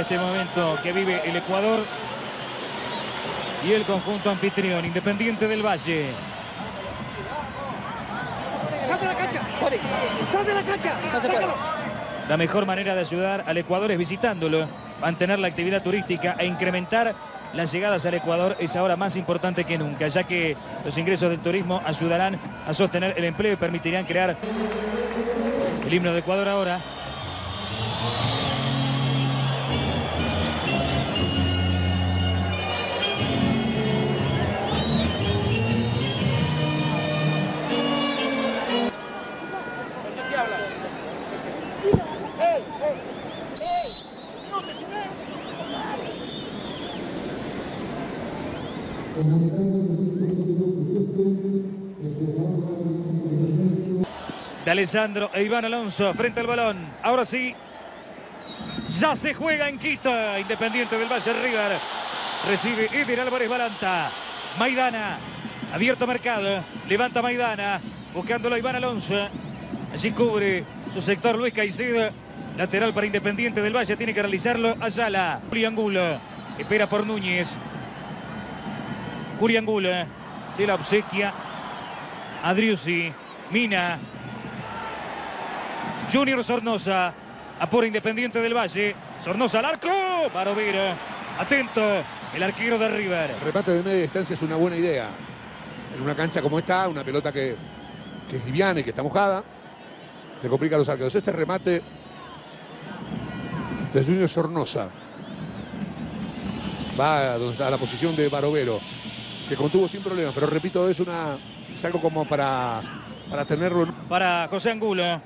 Este momento que vive el Ecuador y el conjunto anfitrión, Independiente del Valle. ¡Sal de la cancha! ¡Sal de la cancha! ¡Sácalo! La mejor manera de ayudar al Ecuador es visitándolo, mantener la actividad turística e incrementar las llegadas al Ecuador es ahora más importante que nunca, ya que los ingresos del turismo ayudarán a sostener el empleo y permitirán crear el himno de Ecuador ahora. De Alessandro e Iván Alonso frente al balón. Ahora sí, ya se juega en Quito. Independiente del Valle, River. Recibe Eder Álvarez Balanta. Maidana, abierto mercado. Levanta Maidana, buscándolo a Iván Alonso. Allí cubre su sector Luis Caicedo. Lateral para Independiente del Valle, tiene que realizarlo Ayala. Julián Angulo, espera por Núñez. Julián Angulo, se la obsequia Adriussi. Mina. Junior Sornosa, apura Independiente del Valle. Sornosa al arco. Barovero, atento, el arquero de River. El remate de media distancia es una buena idea. En una cancha como esta, una pelota que es liviana y que está mojada, le complica a los arqueros. Este remate de Junior Sornosa va a la posición de Barovero, que contuvo sin problemas, pero repito, es algo como para tenerlo. Para José Angulo.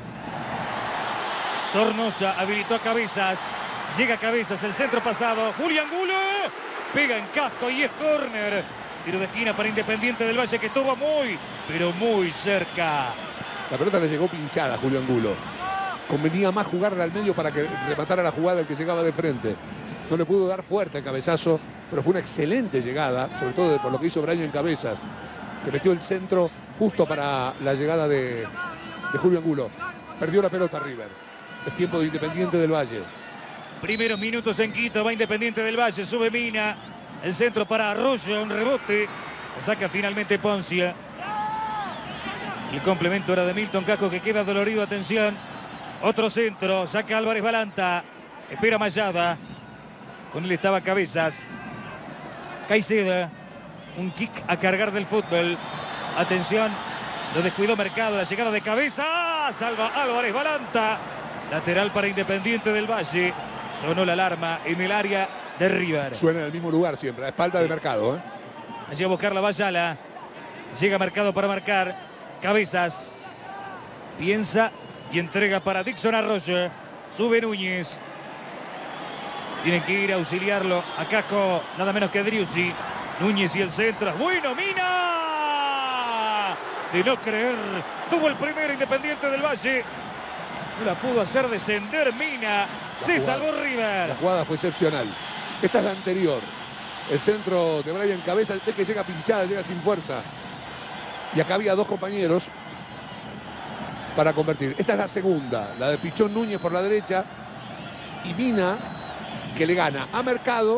Sornosa habilitó a Cabezas. Llega Cabezas, el centro pasado. Julián Angulo pega en casco y es córner. Tiro de esquina para Independiente del Valle, que estuvo muy, pero muy cerca. La pelota le llegó pinchada a Julián Angulo. Convenía más jugarla al medio para que rematara la jugada el que llegaba de frente. No le pudo dar fuerte el cabezazo, pero fue una excelente llegada, sobre todo por lo que hizo Brian Cabezas, que metió el centro justo para la llegada de Julián Angulo. Perdió la pelota River. Es tiempo de Independiente del Valle. Primeros minutos en Quito, va Independiente del Valle, sube Mina. El centro para Arroyo, un rebote. Saca finalmente Poncia. El complemento era de Milton Casco, que queda dolorido, atención. Otro centro, saca Álvarez Balanta. Espera Mayada. Con él estaba Cabezas. Caicedo. Un kick a cargar del fútbol. Atención, lo descuidó Mercado. La llegada de Cabeza. Salva Álvarez Balanta. Lateral para Independiente del Valle. Sonó la alarma en el área de River. Suena en el mismo lugar siempre, a espalda de Mercado. Allí a buscar la Bayala. Llega Mercado para marcar. Cabezas. Piensa y entrega para Dixon Arroyo. Sube Núñez. Tienen que ir a auxiliarlo a Casco, nada menos que Adriussi. Núñez y el centro. Es bueno, Mina. De no creer. Tuvo el primero Independiente del Valle. No la pudo hacer descender Mina. Se salvó River. La jugada fue excepcional. Esta es la anterior. El centro de Brian Cabezas. Ves que llega pinchada, llega sin fuerza. Y acá había dos compañeros para convertir. Esta es la segunda. La de Pichón Núñez por la derecha. Y Mina, que le gana a Mercado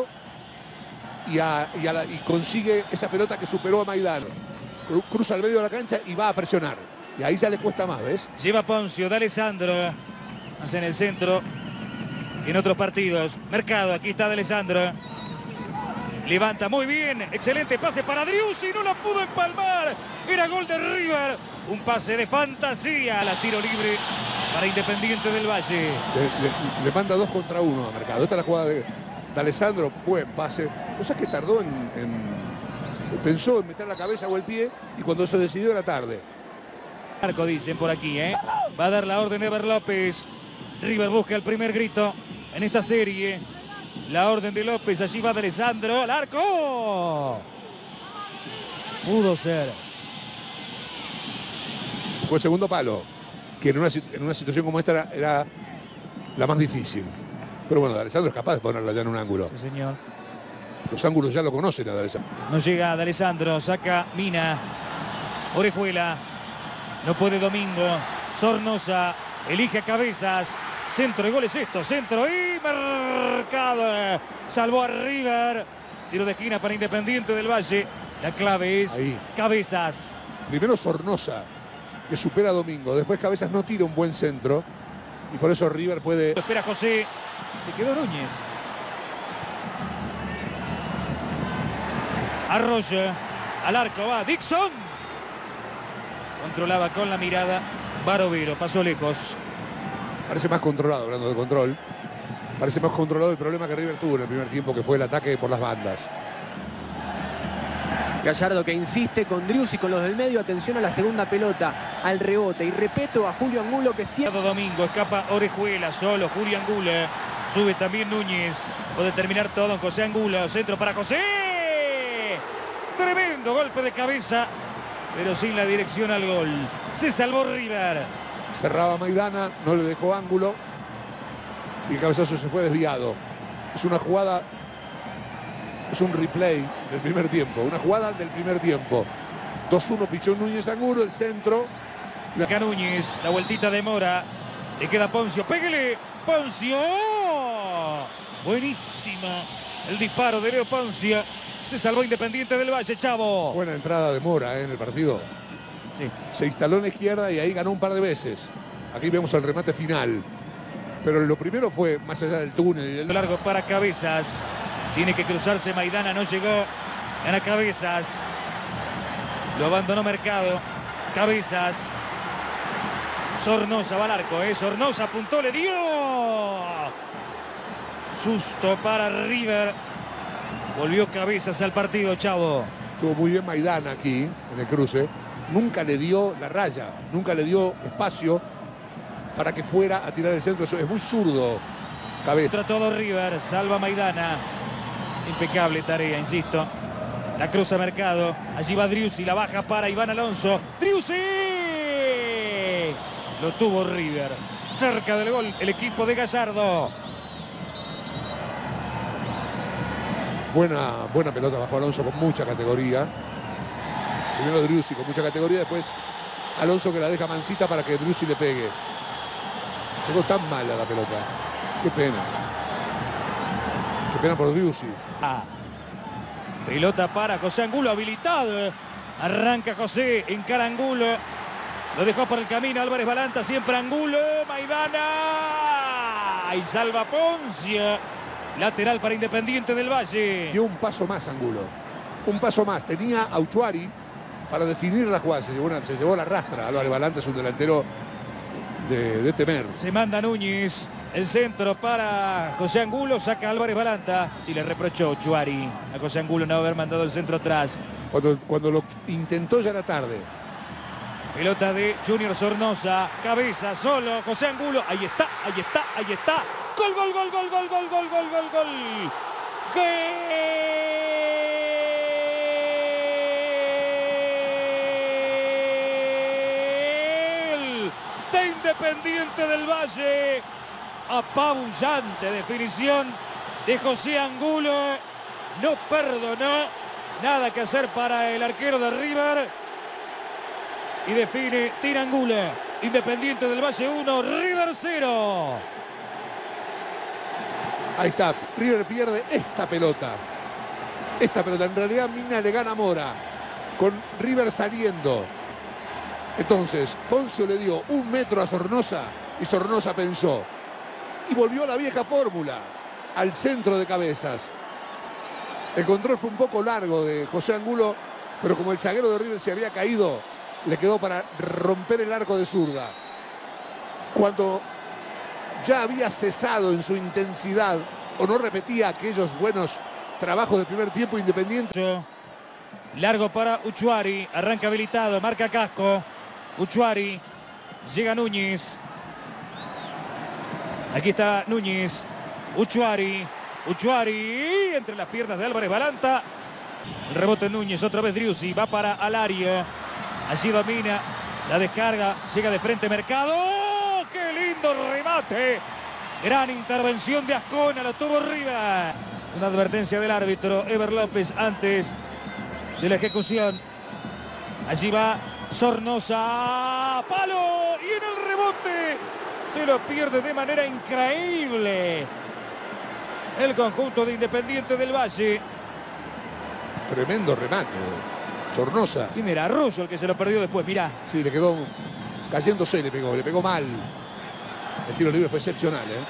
y consigue esa pelota que superó a Maidana. Cruza al medio de la cancha y va a presionar. Y ahí ya le cuesta más, ¿ves? Lleva Poncio, de Alessandro. Hace en el centro que en otros partidos. Mercado, aquí está de Alessandro. Levanta muy bien. Excelente pase para Adriussi. No la pudo empalmar. Era gol de River. Un pase de fantasía. La tiro libre para Independiente del Valle. Le manda 2 contra 1 a Mercado. Esta es la jugada de Alessandro. Buen pase. O sea que tardó pensó en meter la cabeza o el pie. Y cuando se decidió era tarde. Arco, dicen por aquí, Va a dar la orden Ever López. River busca el primer grito en esta serie. La orden de López, allí va de Alessandro. ¡Al arco! Pudo ser. Fue el segundo palo, que en una situación como esta era la más difícil. Pero bueno, Alessandro es capaz de ponerla ya en un ángulo. Sí, señor. Los ángulos ya lo conocen a Alessandro. No llega de Alessandro, saca Mina. Orejuela. No puede Domingo. Sornosa elige a Cabezas. Centro y gol es esto. Centro y marcado. Salvó a River. Tiro de esquina para Independiente del Valle. La clave es ahí. Cabezas. Primero Sornosa, que supera a Domingo. Después Cabezas no tira un buen centro. Y por eso River puede... Lo espera José. Se quedó Núñez. Arroyo. Al arco va Dixon. Controlaba con la mirada Barovero. Pasó lejos. Parece más controlado, hablando de control. Parece más controlado el problema que River tuvo en el primer tiempo, que fue el ataque por las bandas. Gallardo que insiste con Driussi, con los del medio. Atención a la segunda pelota, al rebote. Y repeto a Julio Angulo que siempre... Domingo, escapa Orejuela, solo Julio Angulo. Sube también Núñez. Puede terminar todo en José Angulo. Centro para José. Tremendo golpe de cabeza, pero sin la dirección al gol. Se salvó River. Cerraba Maidana, no le dejó ángulo. Y el cabezazo se fue desviado. Es una jugada... Es un replay del primer tiempo. Una jugada del primer tiempo. 2-1 pichó Núñez Angulo, el centro. Acá Núñez, la vueltita de Mora. Le queda Poncio. ¡Pégale! ¡Poncio! Buenísima. El disparo de Leo Poncio. Se salvó Independiente del Valle, Chavo. Buena entrada de Mora en el partido. Sí. Se instaló en la izquierda y ahí ganó un par de veces. Aquí vemos el remate final. Pero lo primero fue más allá del túnel y del... Largo para Cabezas. Tiene que cruzarse Maidana, no llegó. Gana Cabezas. Lo abandonó Mercado. Cabezas. Sornosa va al arco, Sornosa apuntó, le dio. Susto para River. Volvió Cabezas al partido, Chavo. Estuvo muy bien Maidana aquí, en el cruce. Nunca le dio la raya, nunca le dio espacio para que fuera a tirar el centro. Eso es muy zurdo, Cabezas. Contra todo River, salva Maidana. Impecable tarea, insisto. La cruza Mercado. Allí va Driussi, la baja para Iván Alonso. ¡Driussi! Lo tuvo River. Cerca del gol el equipo de Gallardo. Buena pelota bajo Alonso con mucha categoría. Primero Driussi con mucha categoría, después Alonso que la deja mansita para que Driussi le pegue. Pegó tan mala la pelota. Qué pena. Qué pena por Driussi. Pelota para José Angulo, habilitado. Arranca José, encara Angulo. Lo dejó por el camino Álvarez Balanta, siempre Angulo. Maidana. Y salva Poncio. Lateral para Independiente del Valle. Dio un paso más Angulo. Un paso más. Tenía a Uchuari para definir la jugada. Se llevó la rastra. Álvarez Balanta es un delantero de temer. Se manda Núñez. El centro para José Angulo. Saca Álvarez Balanta. Si le reprochó Uchuari a José Angulo no haber mandado el centro atrás. Cuando lo intentó ya era tarde. Pelota de Junior Sornosa. Cabeza solo. José Angulo. Ahí está, ahí está, ahí está. Gol, gol, gol, gol, gol, gol, gol, gol, gol, gol. ¡Gol! De Independiente del Valle. Apabullante definición de José Angulo. No perdonó. Nada que hacer para el arquero de River. Y define, tira Angulo. Independiente del Valle 1, River 0. Ahí está, River pierde esta pelota. Esta pelota, en realidad Mina le gana a Mora. Con River saliendo. Entonces, Poncio le dio 1 metro a Sornosa y Sornosa pensó. Y volvió a la vieja fórmula, al centro de Cabezas. El control fue un poco largo de José Angulo, pero como el zaguero de River se había caído, le quedó para romper el arco de zurda. Cuando ya había cesado en su intensidad o no repetía aquellos buenos trabajos del primer tiempo, Independiente. Largo para Uchuari, arranca habilitado, marca Casco. Uchuari, llega Núñez. Aquí está Núñez. Uchuari, entre las piernas de Álvarez Balanta. El rebote Núñez, otra vez Driussi, va para Alario. Allí domina, la descarga, llega de frente Mercado. ¡Qué lindo remate! Gran intervención de Ascona, lo tuvo River. Una advertencia del árbitro Ever López antes de la ejecución. Allí va Sornosa, palo, y en el rebote Se lo pierde de manera increíble el conjunto de Independiente del Valle. Tremendo remate. Sornosa. ¿Quién era? Arroyo el que se lo perdió después, mirá. Sí, le quedó cayéndose, le pegó mal. El tiro libre fue excepcional, ¿eh?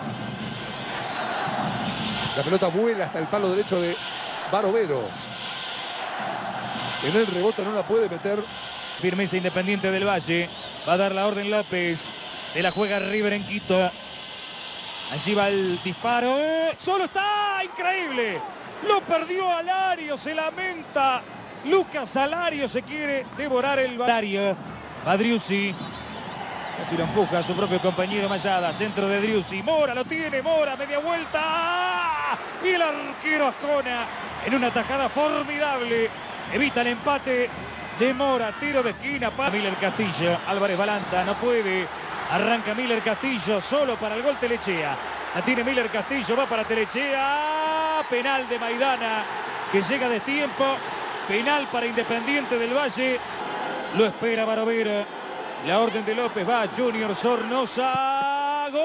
La pelota vuela hasta el palo derecho de Barovero. En el rebote no la puede meter. Firmeza Independiente del Valle. Va a dar la orden López. Se la juega River en Quito. Allí va el disparo. ¡Solo está! ¡Increíble! Lo perdió Alario. Se lamenta. Lucas Alario se quiere devorar el Alario. Va Driussi. Casi lo empuja a su propio compañero Mayada. Centro de Driussi. Mora lo tiene. Mora, media vuelta. Y el arquero Ascona en una tajada formidable. Evita el empate de Mora. Tiro de esquina para Miller Castillo. Álvarez Balanta no puede. Arranca Miller Castillo solo para el gol Telechea. La tiene Miller Castillo. Va para Telechea. Penal de Maidana que llega a destiempo. Penal para Independiente del Valle. Lo espera Barovero. La orden de López va a Junior Sornosa. ¡Gol!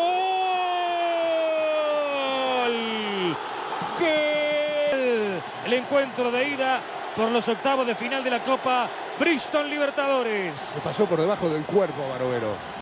¡Gol! El encuentro de ida por los octavos de final de la Copa Bristol Libertadores. Se pasó por debajo del cuerpo a Barovero.